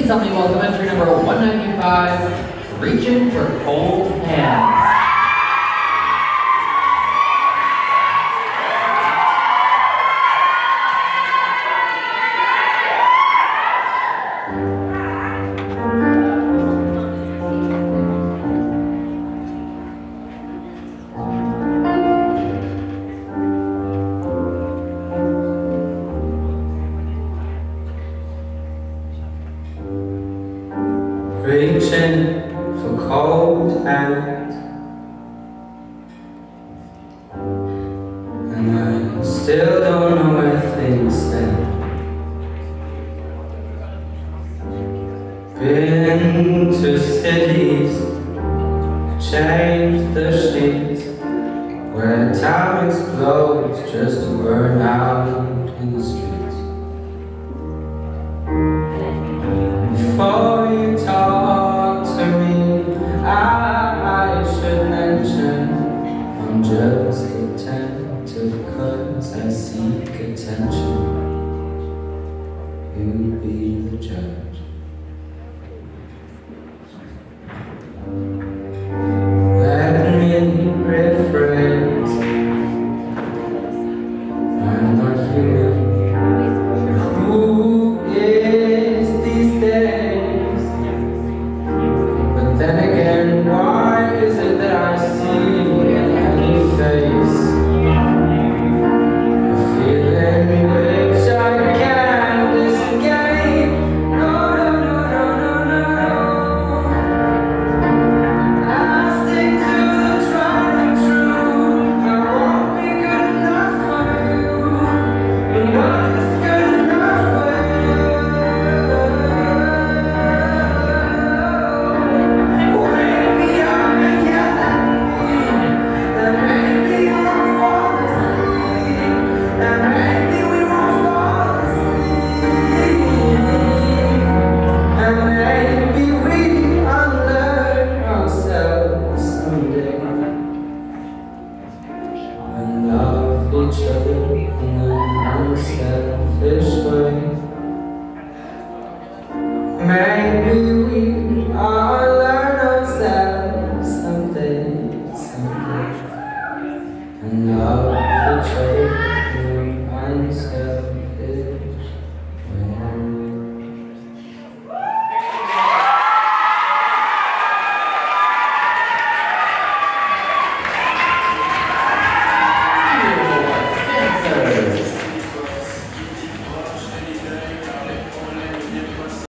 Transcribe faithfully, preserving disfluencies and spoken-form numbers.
Please help me welcome entry number one ninety-five, Reaching for Cold Hands. Reaching for cold hands, and I still don't know where things stand. Been to cities, changed the sheets, where time explodes just to burn out in the streets. Before you talk to me, I, I should mention I'm just attentive cause I seek attention. You be the judge.